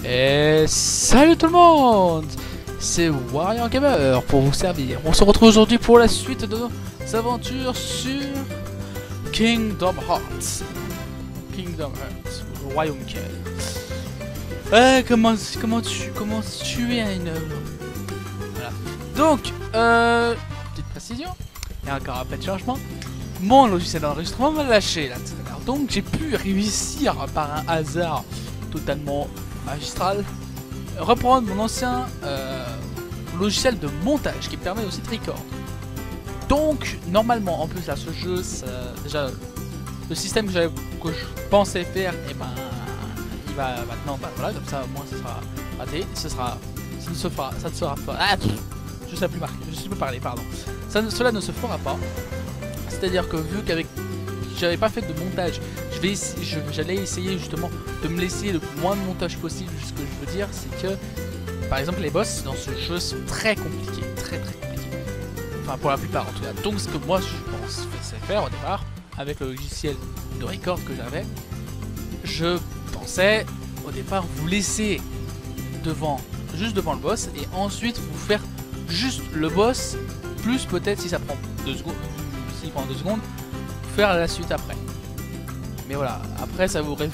Et salut tout le monde, c'est Warrior Gamer pour vous servir. On se retrouve aujourd'hui pour la suite de nos aventures sur Kingdom Hearts. Le royaume quel. Comment tuer une œuvre. Voilà. Donc, petite précision, il y a encore un peu de changement. Mon logiciel d'enregistrement m'a lâché là tout à l'heure. Donc j'ai pu réussir par un hasard totalement magistral reprendre mon ancien logiciel de montage qui permet aussi de record. Donc normalement en plus là ce jeu déjà le système que je pensais faire, et ben il va maintenant voilà, comme ça au moins ça sera raté, ça ne se fera pas. Je sais plus parler, pardon. Cela ne se fera pas. C'est-à-dire que vu qu'avec j'avais pas fait de montage, j'allais essayer justement de me laisser le moins de montage possible. Ce que je veux dire, c'est que par exemple les boss dans ce jeu sont très compliqués, très compliqués. Enfin pour la plupart en tout cas. Donc ce que moi je pensais faire au départ avec le logiciel de record que j'avais, je pensais au départ vous laisser juste devant le boss et ensuite vous faire juste le boss plus peut-être si ça prend 2 secondes. S'il prend 2 secondes, faire la suite après. Mais voilà, après ça aurait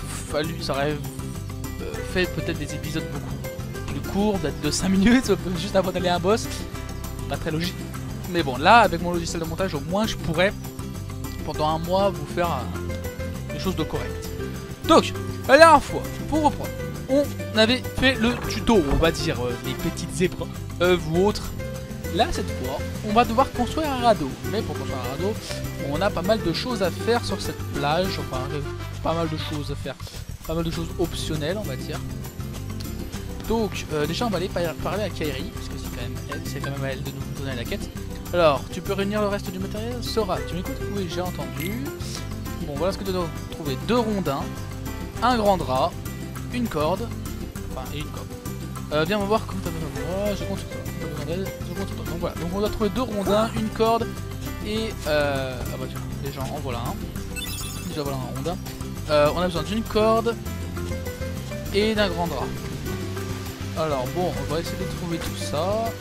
fait peut-être des épisodes beaucoup plus courts, peut-être de 5 minutes, juste avant d'aller à un boss. Pas très logique. Mais bon, là, avec mon logiciel de montage, au moins je pourrais, pendant un mois, vous faire quelque chose de correct. Donc, la dernière fois, pour reprendre, on avait fait le tuto, on va dire, des petites épreuves ou autres. Là, cette fois, on va devoir construire un radeau. Mais pour construire un radeau, on a pas mal de choses à faire sur cette plage. Enfin, pas mal de choses à faire. Pas mal de choses optionnelles, on va dire. Donc, déjà, on va aller parler à Kairi, parce que c'est quand même à elle de nous donner la quête. Alors, tu peux réunir le reste du matériel? Sora, tu m'écoutes? Oui, j'ai entendu. Bon, voilà ce que tu dois trouver. 2 rondins, un grand drap, une corde. Enfin, et une corde. Viens, on va voir comment t'as besoin de moi. Je compte sur toi. Donc voilà, donc on doit trouver 2 rondins, une corde et ah bah tiens, déjà en voilà un. Déjà voilà un rondin. On a besoin d'une corde et d'un grand drap. Alors bon, on va essayer de trouver tout ça.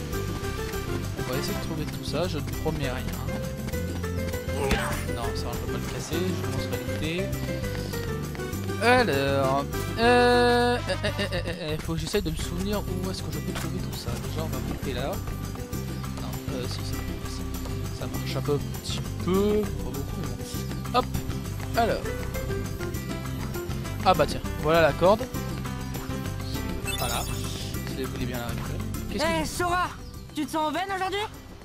Je ne promets rien. Non, ça on peut pas le casser, je pense réalité. Alors, faut que j'essaye de me souvenir où est-ce que je peux trouver tout ça. Déjà, on va monter là. Non, si, ça marche un petit peu, pas beaucoup, mais bon. Hop, alors. Ah bah tiens, voilà la corde. Voilà, si vous voulez bien la récupérer. Hey Sora, tu te sens en veine aujourd'hui?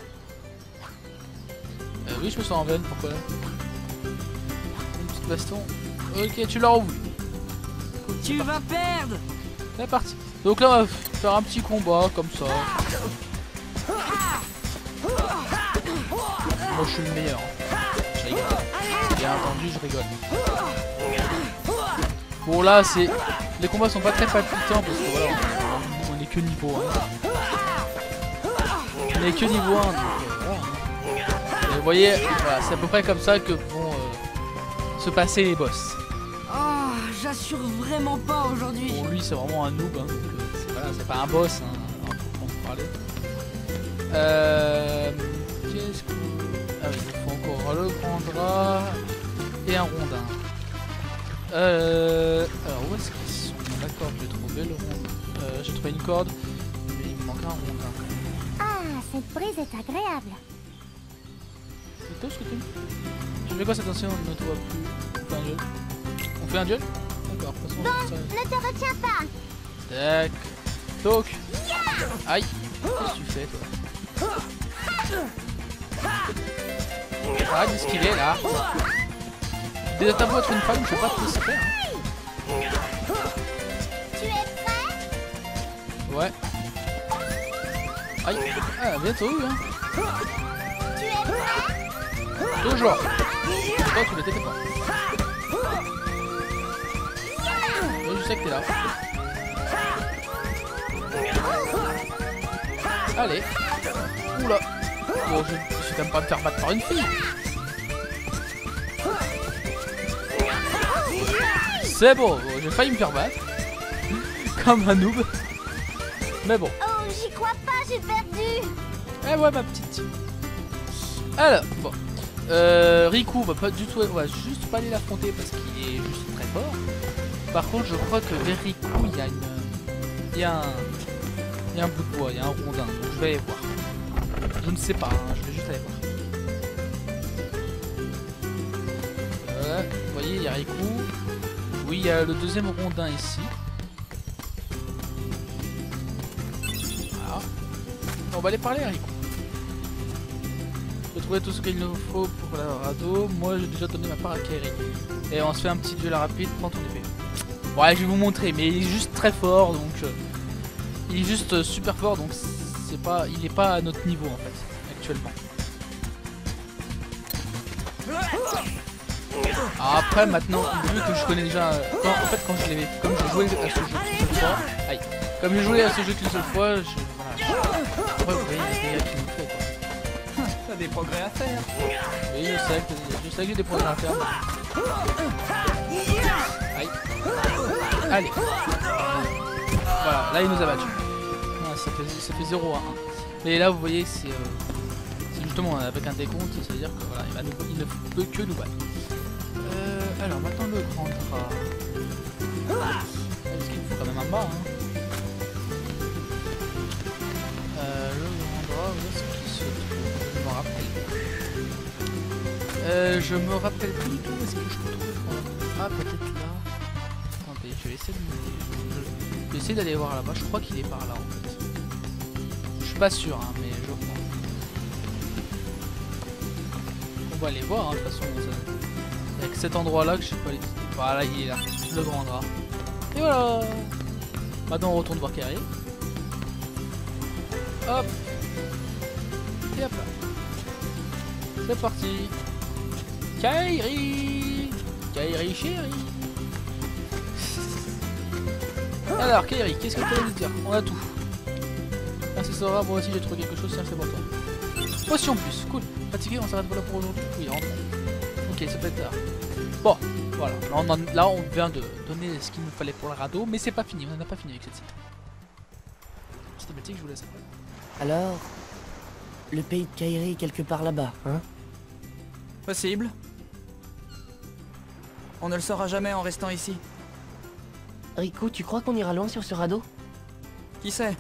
Oui, je me sens en veine, pourquoi là? Une petite baston. Ok, tu l'as revu. Tu vas perdre. C'est parti. Donc là, on va faire un petit combat comme ça. Moi, je suis le meilleur. Je rigole. Bien entendu, je rigole. Bon, là, les combats sont pas très palpitants parce que voilà, on est que niveau 1. On est que niveau 1. Donc, voilà. Et vous voyez, voilà, c'est à peu près comme ça que vont se passer les boss. J'assure vraiment pas aujourd'hui. Bon, lui c'est vraiment un noob, hein, donc voilà, c'est pas un boss, hein, on peut parler. Qu'est-ce que... Ah oui, il faut encore le grand drap et un rondin. Alors où est-ce qu'ils sont? D'accord, j'ai trouvé le rondin. J'ai trouvé une corde, mais il me manque un rondin. Ah, cette brise est agréable. C'est tout ce que tu me... Tu fais quoi cette ancienne? On ne te voit plus. On fait un duel? On fait un duel? D'accord, de toute façon, Bon, ne te retiens pas. Tac. Toc. Aïe. Qu'est-ce que tu fais toi? Arrête d'esquiver là. Déjà t'as beau être une femme, je sais pas te laisser faire. Tu es prêt? Ouais. Aïe. Ah, bientôt eu hein. Tu es prêt? Toujours. Toi tu l'étais pas. Je sais que t'es là. Allez. Oula. Bon, je suis quand même pas me faire battre par une fille. C'est bon, j'ai failli me faire battre. comme un noob. Mais bon. Oh, j'y crois pas, j'ai perdu. Eh ouais, ma petite. Alors, bon. Riku, on va pas du tout, on va juste pas aller l'affronter parce qu'il est juste très fort. Par contre, je crois que vers Riku, il y a une, il y a un bout de bois, il y a un rondin. Donc je vais aller voir. Je ne sais pas, hein, je vais juste aller voir. Voilà, vous voyez, il y a Riku. Oui, il y a le deuxième rondin ici. Voilà. On va aller parler à Riku. Je vais trouver tout ce qu'il nous faut pour la radeau. Moi, j'ai déjà donné ma part à Kairi. Et on se fait un petit duel rapide. Prends ton épée. Ouais, je vais vous montrer, mais il est juste très fort, donc il est juste super fort, donc c'est pas, il est pas à notre niveau en fait actuellement. Alors après, maintenant, vu que je connais déjà, en fait, quand je l'ai, comme j'ai joué à ce jeu qu'une seule fois, aïe, comme j'ai joué à ce jeu qu'une seule fois, voilà. Ouais, vous voyez les dégâts qu'il nous fait quoi. T'as des progrès à faire. Oui, je sais que j'ai des progrès à faire. Aïe. Allez. Voilà, là il nous a battu. Ouais, ça fait 0 à 1. Mais là vous voyez c'est justement avec un décompte, ça veut dire que voilà, il ne peut que nous battre. Alors maintenant le grand drap. Est-ce qu'il me faut quand même un bas hein. Le grand drap, où est-ce qu'il se trouve? Je me rappelle plus du tout où est-ce que je le trouve. Ah peut-être là. Attendez, je vais essayer de essayer d'aller voir là-bas. Je crois qu'il est par là en fait. Je suis pas sûr hein, mais je crois. On va aller voir hein, de toute façon. Avec cet endroit là que je sais pas les. Voilà, il est là, le grand drap. Et voilà. Maintenant on retourne voir Kairi. Hop. Et hop là. C'est parti. Kairi. Kairi chérie. Alors Kairi, qu'est-ce que tu veux nous dire? On a tout. Merci Sora, moi aussi j'ai trouvé quelque chose, tiens c'est pour toi. Potion plus, cool. Fatigué, on s'arrête voilà pour aujourd'hui. Oui, rentre. Ok, ça peut être tard. Bon, voilà. Là on vient de donner ce qu'il nous fallait pour le radeau, mais c'est pas fini, on n'en a pas fini avec cette cité. C'était petit que je vous laisse. Alors, le pays de Kairi est quelque part là-bas, hein? Possible. On ne le saura jamais en restant ici. Riku, tu crois qu'on ira loin sur ce radeau? Qui sait?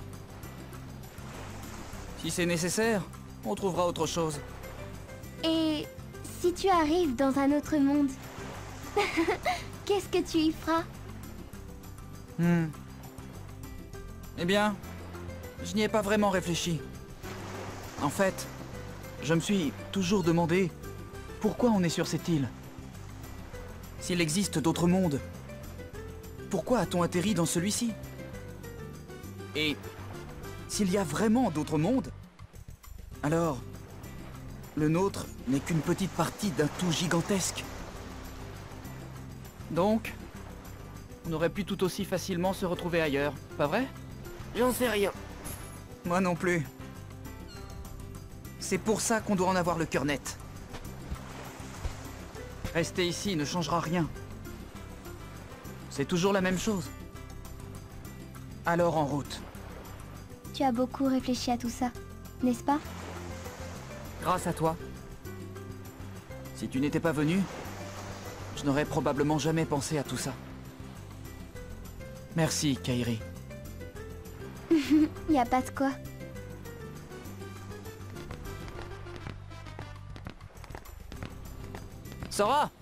Si c'est nécessaire, on trouvera autre chose. Et si tu arrives dans un autre monde, qu'est-ce que tu y feras? Eh bien, je n'y ai pas vraiment réfléchi. En fait, je me suis toujours demandé pourquoi on est sur cette île. S'il existe d'autres mondes, pourquoi a-t-on atterri dans celui-ci? Et s'il y a vraiment d'autres mondes, alors le nôtre n'est qu'une petite partie d'un tout gigantesque. Donc, on aurait pu tout aussi facilement se retrouver ailleurs, pas vrai? J'en sais rien. Moi non plus. C'est pour ça qu'on doit en avoir le cœur net. Rester ici ne changera rien. C'est toujours la même chose. Alors en route. Tu as beaucoup réfléchi à tout ça, n'est-ce pas? Grâce à toi. Si tu n'étais pas venu, je n'aurais probablement jamais pensé à tout ça. Merci, Kairi. Y a pas de quoi. Sora!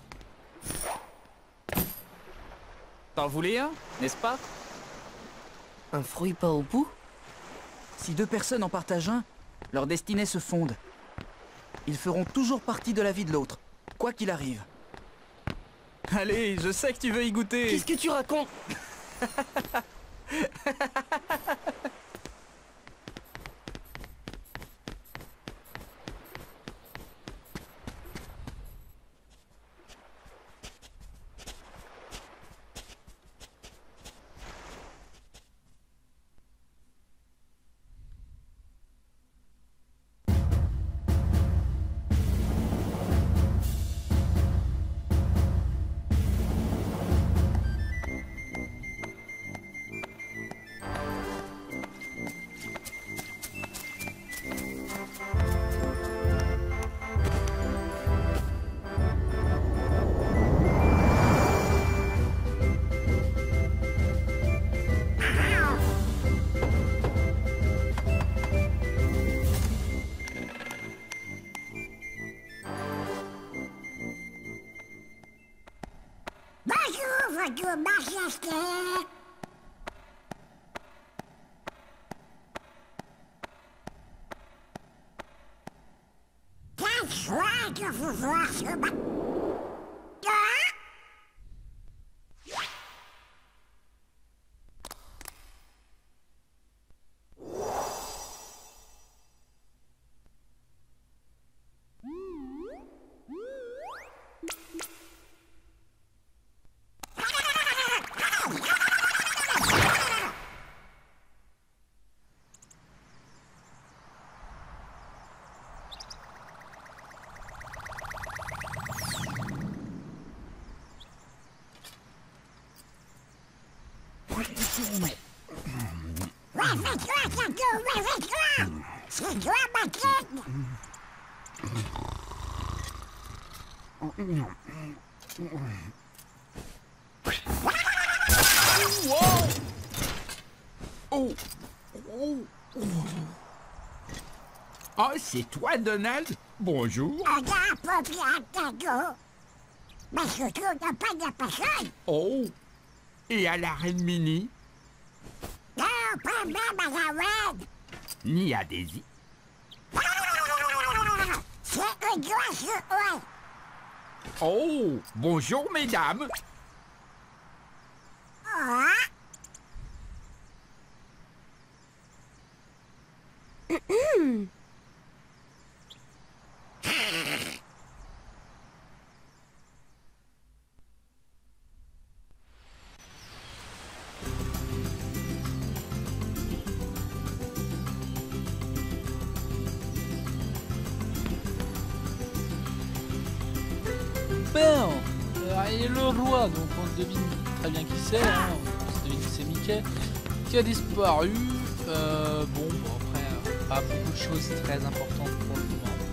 T'en voulais un, n'est-ce pas? Un fruit pas au bout? Si deux personnes en partagent un, leurs destinées se fondent. Ils feront toujours partie de la vie de l'autre, quoi qu'il arrive. Allez, je sais que tu veux y goûter. Qu'est-ce que tu racontes? qu'allez-vous voir ce bateau? Ouais, fais-toi, Kato, ouais, fais-toi! C'est toi, Bucket! Oh, c'est toi, Donald? Bonjour. Regarde pas bien, Kato! Parce que tu n'as pas de personne! Oh, et à la reine Minnie? Non, pas même à la web! Ni à Daisy? C'est une glace, ouais! Oh, bonjour, mesdames. Ah! Bon, il est le roi, donc on devine très bien qui c'est, hein. On devine que c'est Mickey, qui a disparu. Bon, après, pas beaucoup de choses très importantes pour le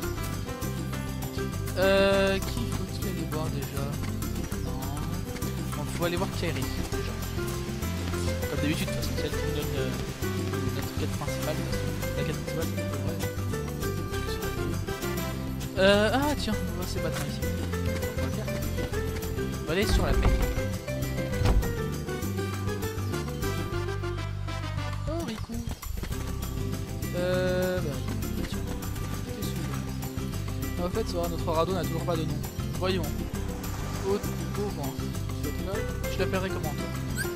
moment. Qui faut-il aller voir déjà? Non. Donc, il faut aller voir Kairi, déjà. Comme d'habitude, de toute façon, c'est elle qui nous donne notre quête principale. La quête principale, c'est vrai. Ah, tiens, on va voir ces bâtons ici. On va aller sur la paix. Oh, Riku. Tiens. Qu'est-ce que en fait, notre radeau n'a toujours pas de nom. Voyons. Haute vent. Je l'appellerai comment, toi?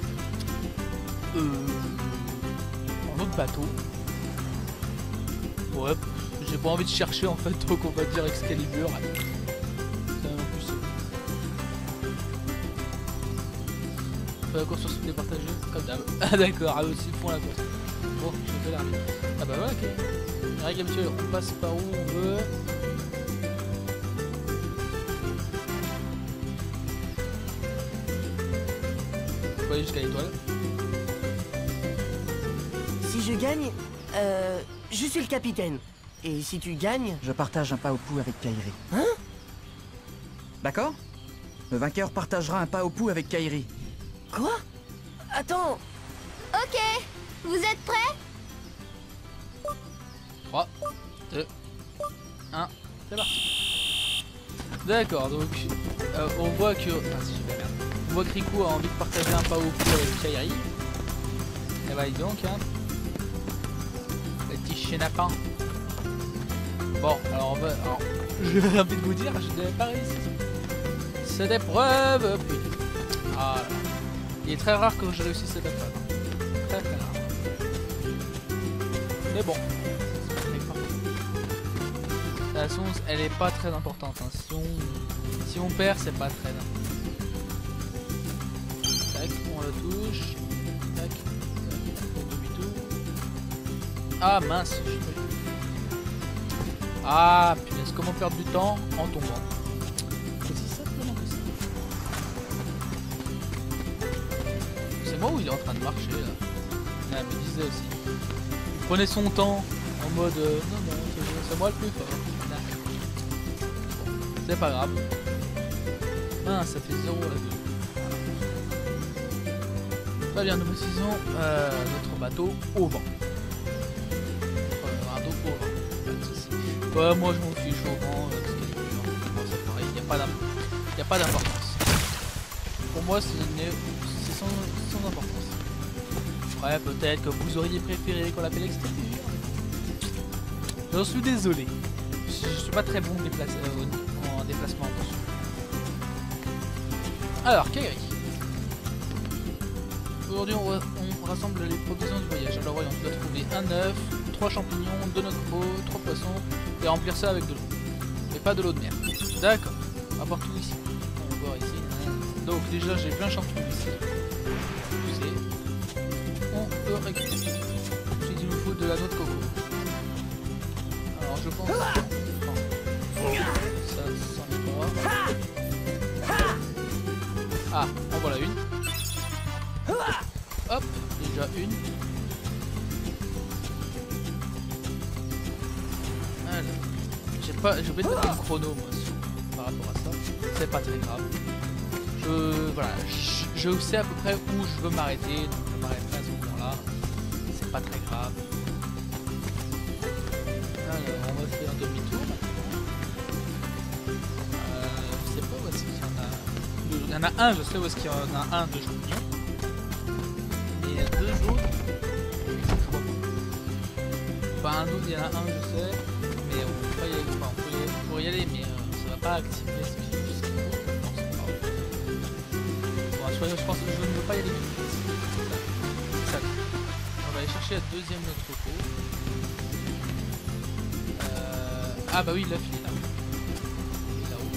Un autre bateau. Ouais, j'ai pas envie de chercher en fait, donc on va dire Excalibur. La course sur départagée, comme d'hab. Ah d'accord, eux aussi font la course. Bon, je fais l'arrivée. Ah bah voilà, ok. Règle habituelle, on passe par où on veut. On peut aller jusqu'à l'étoile. Si je gagne, je suis le capitaine. Et si tu gagnes... Je partage un pas au pou avec Kairi. Hein? D'accord? Le vainqueur partagera un pas au pou avec Kairi. Quoi? Attends. Ok, vous êtes prêts? 3, 2, 1, c'est parti. D'accord, donc on voit que... Ah si j'ai pas merde. On voit que Riku a envie de partager un pas au pou avec Kairi. Et bah dis donc, hein. Le petit chenapin. Bon, alors on va... Alors, j'ai envie de vous dire, je n'avais pas réussi cette épreuve. Putain. Ah là. Il est très rare que je réussisse cette épreuve. Très très rare. Mais bon. De toute façon, elle est pas très importante. Hein. Si on perd, c'est pas très important. Tac, on la touche. Tac, tac, demi-tour. Ah mince, je suis pas... Ah punaise, comment perdre du temps en tombant? C'est aussi simplement que ça. C'est moi ou il est en train de marcher là? Ah, me disait aussi. Il prenait son temps en mode non, c'est moi le plus fort. C'est pas grave. Ah, ça fait 0 à 2. Très bien, nous précisons notre bateau au vent. Notre radeau au vent. Pas de soucis. Ouais, moi je m'en fiche au vent. C'est pareil, il n'y a pas d'importance. Pour moi, c'est sans importance. Ouais, peut-être que vous auriez préféré qu'on l'appelle Excalibur. J'en suis désolé. Je suis pas très bon déplacement dessus. Alors, Kairi. Aujourd'hui, on rassemble les provisions du voyage. Alors, voyons, tu dois trouver un œuf, 3 champignons, 2 noix de coco, 3 poissons et remplir ça avec de l'eau. Mais pas de l'eau de mer. D'accord. On va voir tout ici. On va voir ici. Donc, déjà, j'ai plein de champignons ici. On peut récupérer. Il nous faut de la noix de coco. Alors, je pense. Ça, ça pas. Ah, en voilà une. Hop, déjà une. Alors, je vais te mettre un chrono moi par rapport à ça. C'est pas très grave. Voilà, je sais à peu près où je veux m'arrêter, donc je m'arrêterai à ce moment-là. C'est pas très grave. Alors, on va faire demi-tour maintenant. Je sais pas où est-ce qu'il y en a. Il y en a un, je sais où est-ce qu'il y en a un de champignons. Mais il y a 2 autres. Je crois pas. Enfin, un autre, il y en a un, je sais. Mais on peut pas y aller. Enfin, on pourrait y aller, mais ça va pas activer ce qu'il faut. Je pense que je ne veux pas y aller. Ça. On va aller chercher la deuxième noix de coco. Ah bah oui, l'œuf il est là. Il est là-haut.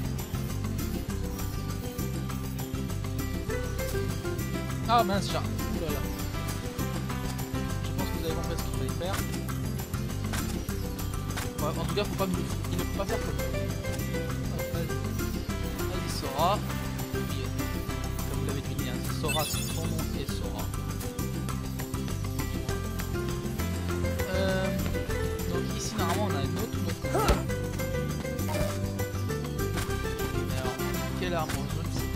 Ah mince, chat. Oulala. Je pense que vous avez compris ce qu'il fallait faire. Ouais, en tout cas, faut pas me le foutre. Il ne faut pas faire comme ça. Vas-y, Sora. Sora, son nom est Sora. Donc ici normalement on a une autre note. Alors, quelle arme on joue ici?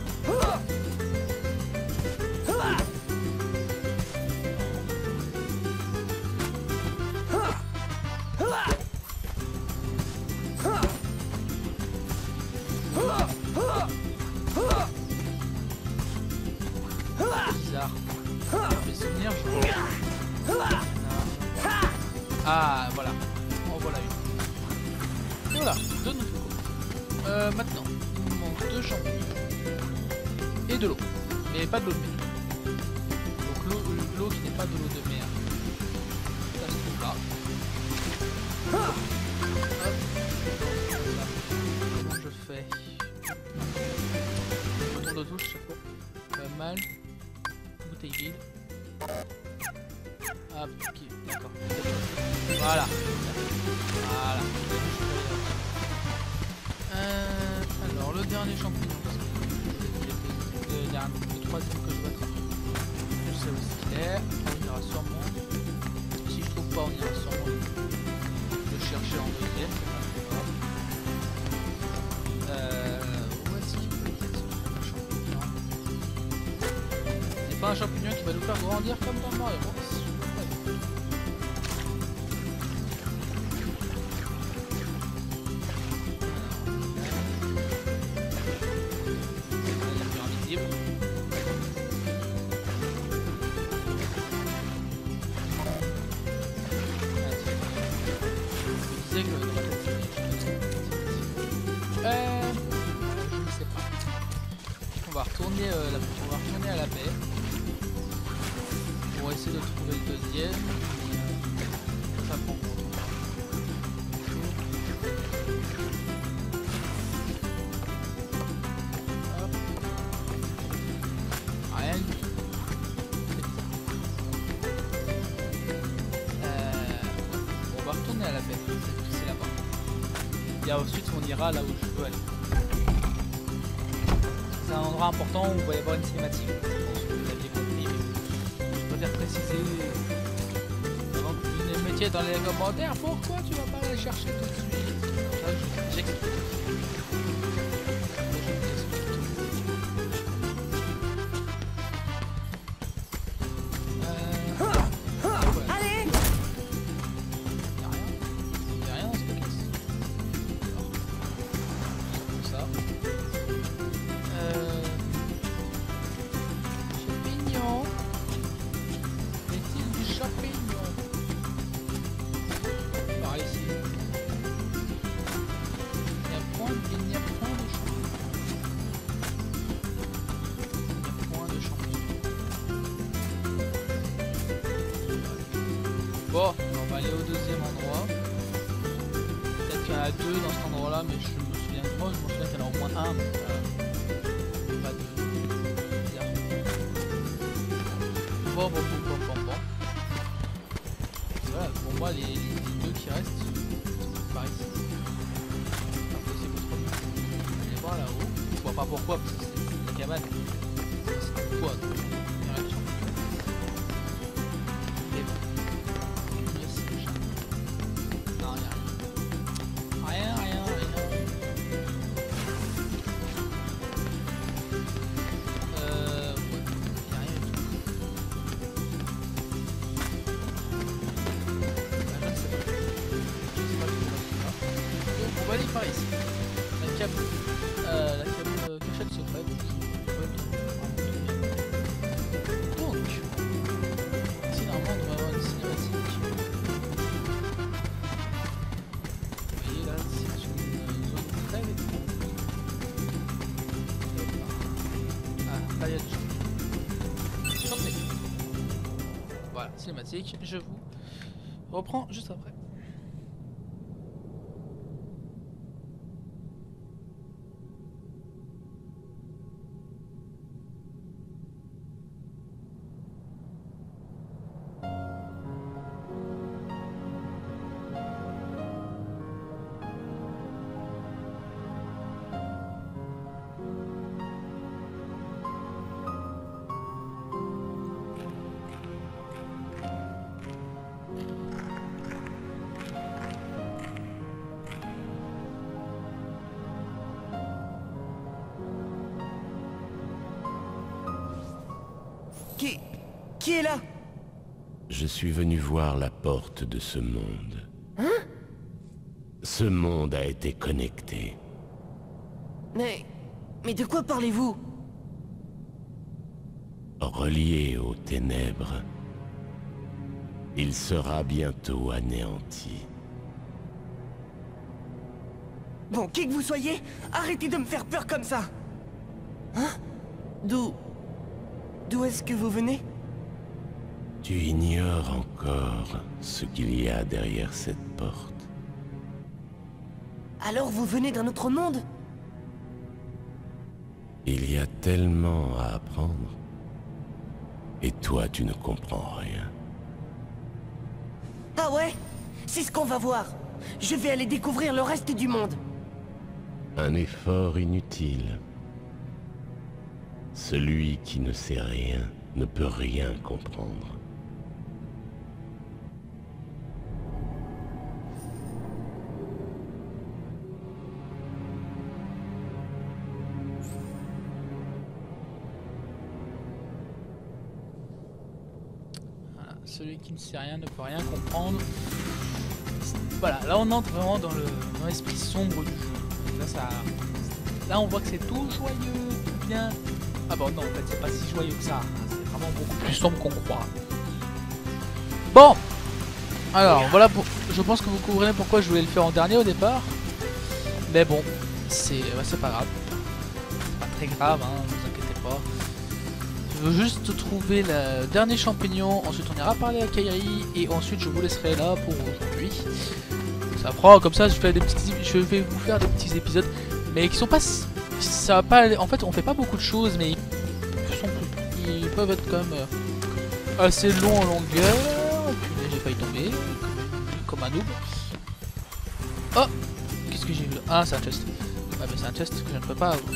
Ah voilà, en voilà une. Et voilà, 2 noix de coco. Maintenant, il nous manque 2 champignons et de l'eau, mais pas de l'eau de mer. Donc l'eau qui n'est pas de l'eau de mer, ça se trouve là. Hop. Comment je fais? Je tourne de touche chaque fois. Pas mal. Bouteille vide. Ah, ok, d'accord. Voilà. Voilà. Alors, le dernier champignon, parce que le troisième que je vais attraper. Je sais où il est. On ira sûrement. Si je trouve pas, on ira sûrement le chercher en deuxième. Où est-ce qu'il peut être ce champignon? C'est pas un champignon qui va nous faire grandir comme dans Mario Bros. On va retourner à la baie pour essayer de trouver le deuxième. Ça prend rien du tout. On va retourner à la baie. C'est là-bas. Et ensuite on ira là où je veux aller. C'est un endroit important où il va y avoir une cinématique. Je pense que vous l'aviez compris, mais je préfère préciser avant que vous ne mettiez dans les commentaires pourquoi tu vas pas aller chercher tout de suite. J'explique. Allez! Il n'y a rien dans ce caisse. Comme ça. Champignon. Est-il du champignon? Par ici. Il y a Bon, on va aller au deuxième endroit. Peut-être qu'il y en a deux dans cet endroit là, mais je me souviens. Moi je me souviens qu'il y en a au moins un, donc pas deux. Bizarre. Bon. Voilà, pour moi les deux qui restent, c'est par ici. Pas possible autrement. Je vais voir là-haut. Je vois pas pourquoi, parce que c'est la cabane. C'est quoi donc, une réaction. Et bon. Non, y'a rien. Rien. Ouais. Y'a rien du tout. On va aller par ici. La cabane cachette secrète. Donc, ici normalement on devrait avoir une cinématique. Vous voyez là, c'est une zone très étrange. Ah, là il y a du jeu. Voilà, cinématique, je vous reprends juste après. Qui est là? Je suis venu voir la porte de ce monde. Hein? Ce monde a été connecté. Mais de quoi parlez-vous? Relié aux ténèbres. Il sera bientôt anéanti. Bon, qui que vous soyez, arrêtez de me faire peur comme ça. Hein? D'où est-ce que vous venez? Tu ignores encore ce qu'il y a derrière cette porte. Alors vous venez d'un autre monde? Il y a tellement à apprendre. Et toi, tu ne comprends rien. Ah ouais? C'est ce qu'on va voir. Je vais aller découvrir le reste du monde. Un effort inutile. Celui qui ne sait rien ne peut rien comprendre. Celui qui ne sait rien ne peut rien comprendre. Voilà, là on entre vraiment dans l'esprit sombre du jeu. Là on voit que c'est tout joyeux, tout bien. Ah bon non, en fait c'est pas si joyeux que ça. C'est vraiment beaucoup plus sombre qu'on croit. Bon, alors voilà, je pense que vous comprenez pourquoi je voulais le faire en dernier au départ. Mais bon, c'est pas grave. C'est pas très grave, hein, ne vous inquiétez pas. Je veux juste trouver le dernier champignon, ensuite on ira parler à Kairi et ensuite je vous laisserai là pour aujourd'hui. Ça prend comme ça, je vais vous faire des petits épisodes, mais qui sont pas, ça va pas, en fait on fait pas beaucoup de choses, mais ils peuvent être quand même assez longs en longueur. Puis j'ai failli tomber comme un noob. Oh, qu'est-ce que j'ai vu? Ah, c'est un chest. Ah mais c'est un chest que je ne peux pas.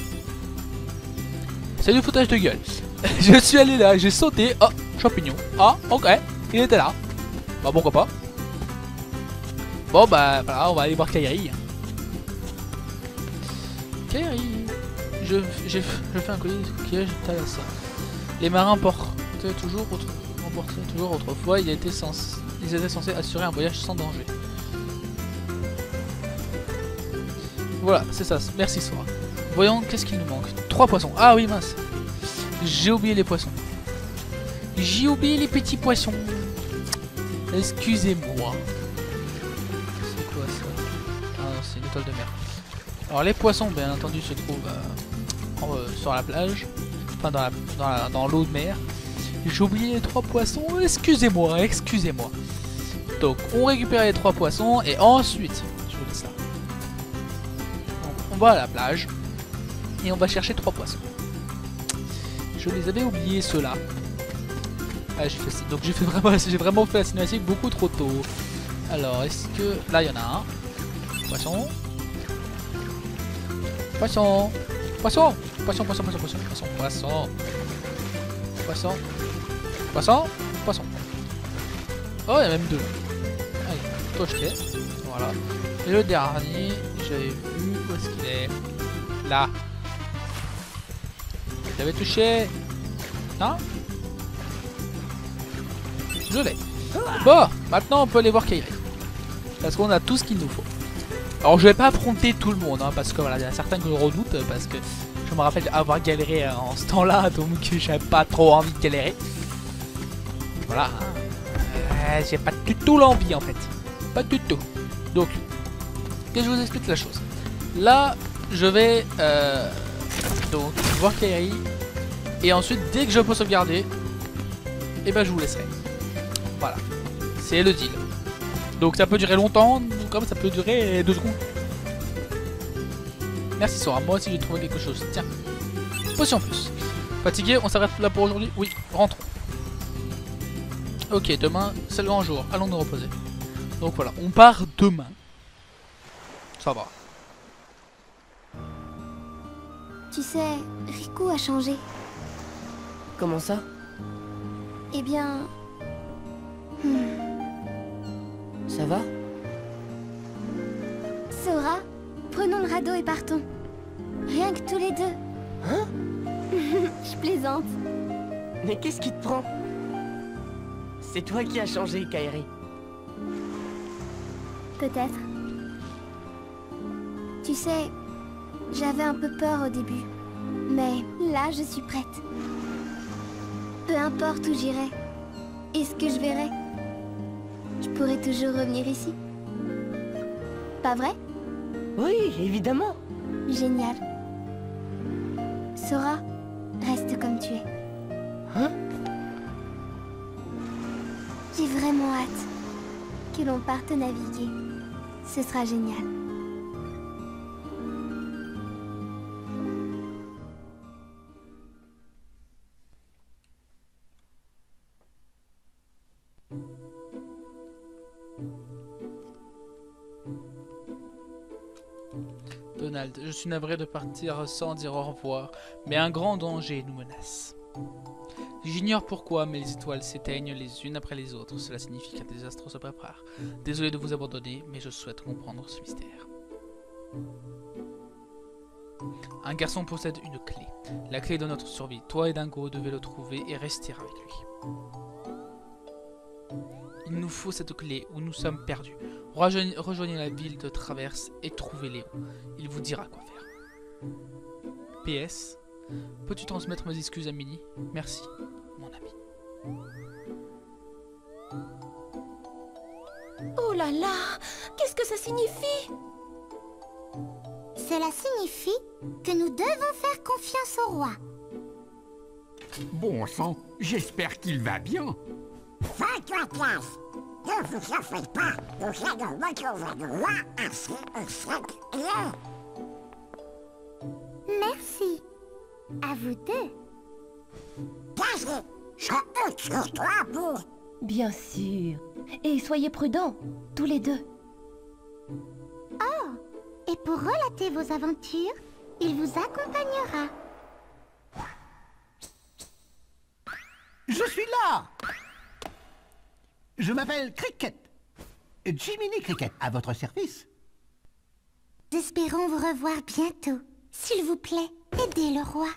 C'est du foutage de gueule. Je suis allé là, j'ai sauté. Oh, champignon. Ah, ok, il était là. Bah pourquoi pas. Bon bah voilà, on va aller voir Kairi. Kairi. Je fais un coquillage Thalassa. Les marins remportaient toujours autrefois, ils étaient censés assurer un voyage sans danger. Voilà, c'est ça, merci Sora. Voyons, qu'est-ce qu'il nous manque? 3 poissons. Ah oui, mince. J'ai oublié les poissons. J'ai oublié les petits poissons. Excusez-moi. C'est quoi ça? Ah non, c'est une étoile de mer. Alors les poissons, bien entendu, se trouvent sur la plage. Enfin, dans l'eau de mer. J'ai oublié les 3 poissons. Excusez-moi, excusez-moi. Donc on récupère les 3 poissons et ensuite, je vous laisse là. Donc, on va à la plage et on va chercher 3 poissons. Je les avais oubliés ceux-là. Ah, donc j'ai vraiment fait la cinématique beaucoup trop tôt. Alors est-ce que là il y en a un. Poisson. Poisson. Poisson. Poisson, poisson, poisson, poisson, poisson, poisson. Poisson. Poisson. Poisson. Oh, il y a même 2. Allez, toi je t'ai. Voilà. Et le dernier, j'avais vu. Où est-ce qu'il est? Là. Je l'avais touché. Non? Je l'ai. Bon, maintenant on peut aller voir Kairi. Parce qu'on a tout ce qu'il nous faut. Alors je vais pas affronter tout le monde, hein, parce que voilà, il y a certains que je redoute, parce que je me rappelle avoir galéré en ce temps-là, donc j'avais pas trop envie de galérer. Voilà. J'ai pas du tout l'envie en fait. Pas du tout. Donc, que je vous explique la chose. Là, je vais donc voir Kairi. Et ensuite, dès que je peux sauvegarder, et ben je vous laisserai. Voilà. C'est le deal. Donc ça peut durer longtemps, comme ça peut durer 2 secondes. Merci Sora, moi aussi j'ai trouvé quelque chose. Tiens, potion plus. Fatigué, on s'arrête là pour aujourd'hui? Oui, rentrons. Ok, demain c'est le grand jour, allons nous reposer. Donc voilà, on part demain. Ça va. Tu sais, Riku a changé. Comment ça? Eh bien... Ça va? Sora, prenons le radeau et partons. Rien que tous les deux. Hein? Je plaisante. Mais qu'est-ce qui te prend? C'est toi qui as changé, Kairi. Peut-être. Tu sais, j'avais un peu peur au début. Mais là, je suis prête. Peu importe où j'irai et ce que je verrai, je pourrai toujours revenir ici. Pas vrai? Oui, évidemment. Génial. Sora, reste comme tu es. Hein? J'ai vraiment hâte que l'on parte naviguer. Ce sera génial. Donald, je suis navré de partir sans dire au revoir, mais un grand danger nous menace. J'ignore pourquoi, mais les étoiles s'éteignent les unes après les autres. Cela signifie qu'un désastre se prépare. Désolé de vous abandonner, mais je souhaite comprendre ce mystère. Un garçon possède une clé. La clé de notre survie. Toi et Dingo devez le trouver et rester avec lui. Il nous faut cette clé ou nous sommes perdus. Rejoignez la ville de Traverse et trouvez Léon. Il vous dira quoi faire. PS. Peux-tu transmettre mes excuses à Minnie? Merci, mon ami. Oh là là! Qu'est-ce que ça signifie? Cela signifie que nous devons faire confiance au roi. Bon sang, j'espère qu'il va bien. Fais-toi place. Ne vous en faites pas. Nous allons retrouver le roi ainsi que cette clé. Merci. À vous deux. Cagez, je compte sur toi pour... Bien sûr. Et soyez prudents, tous les deux. Oh, et pour relater vos aventures, il vous accompagnera. Je suis là. Je m'appelle Cricket. Jiminy Cricket, à votre service. Espérons vous revoir bientôt. S'il vous plaît, aidez le roi.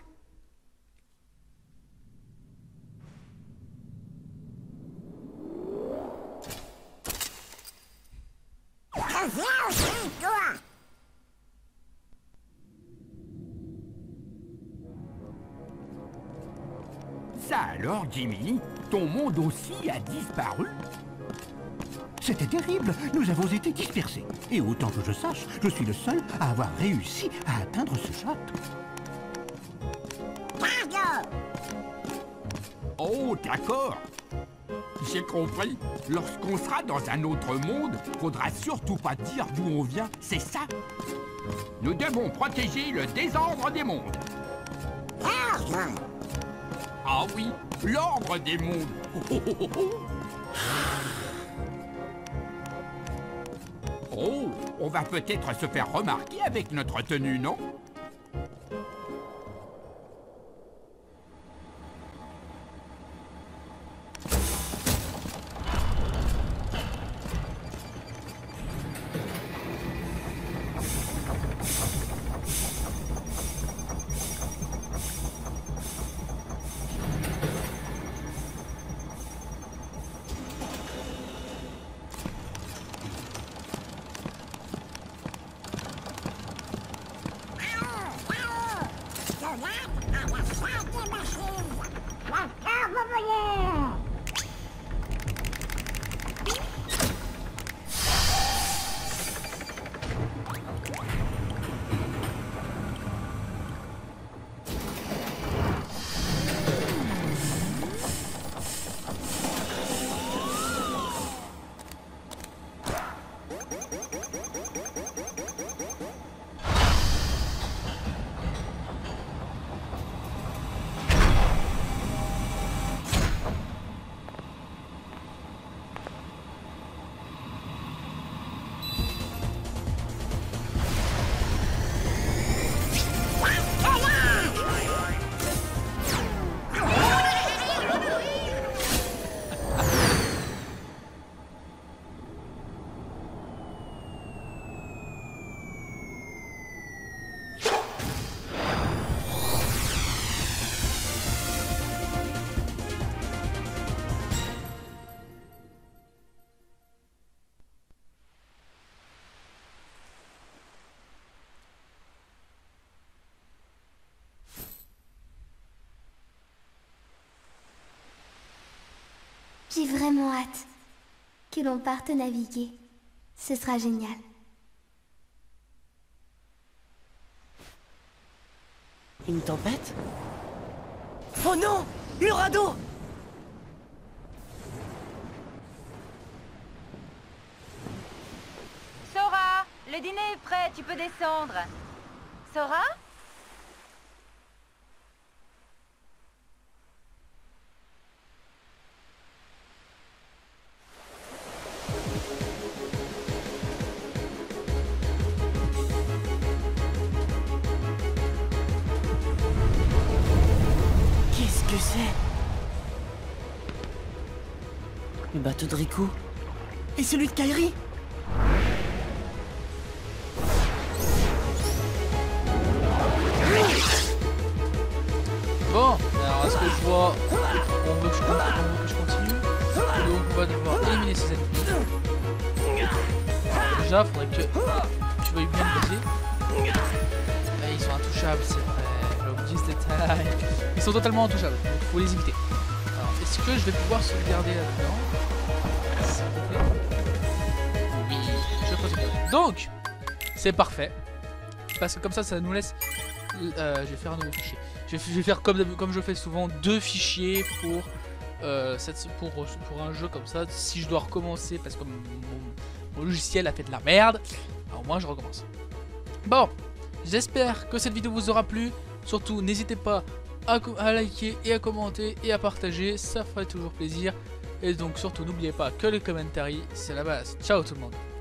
Viens aussi, toi. Ça alors, Jiminy, ton monde aussi a disparu? C'était terrible, nous avons été dispersés. Et autant que je sache, je suis le seul à avoir réussi à atteindre ce château. Oh, d'accord. J'ai compris. Lorsqu'on sera dans un autre monde, faudra surtout pas dire d'où on vient, c'est ça? Nous devons protéger le désordre des mondes. Ordre. Ah oui, l'ordre des mondes. Oh, on va peut-être se faire remarquer avec notre tenue, non? J'ai vraiment hâte que l'on parte naviguer. Ce sera génial. Une tempête? Oh non! Le radeau! Sora, le dîner est prêt, tu peux descendre. Sora? Qu'est-ce que c'est? Le bateau de Riku? Et celui de Kairi? Bon, alors est-ce que je vois... On veut que je continue. Donc on va devoir éliminer ces ennemis. Déjà, faudrait que tu veuilles bien me baiser. Ils sont intouchables, c'est vrai. J'ai oublié ce détail. Ils sont totalement intouchables, donc il faut les éviter. Alors, est-ce que je vais pouvoir sauvegarder là-dedans? S'il vous plaît. Oui, je peux sauvegarder. Donc, c'est parfait. Parce que comme ça nous laisse... je vais faire un nouveau fichier. Je vais faire comme je fais souvent, 2 fichiers pour un jeu comme ça. Si je dois recommencer parce que mon logiciel a fait de la merde, alors au moins je recommence. Bon, j'espère que cette vidéo vous aura plu. Surtout, n'hésitez pas à liker et à commenter et à partager, ça ferait toujours plaisir. Et donc surtout, n'oubliez pas que les commentaires, c'est la base. Ciao tout le monde.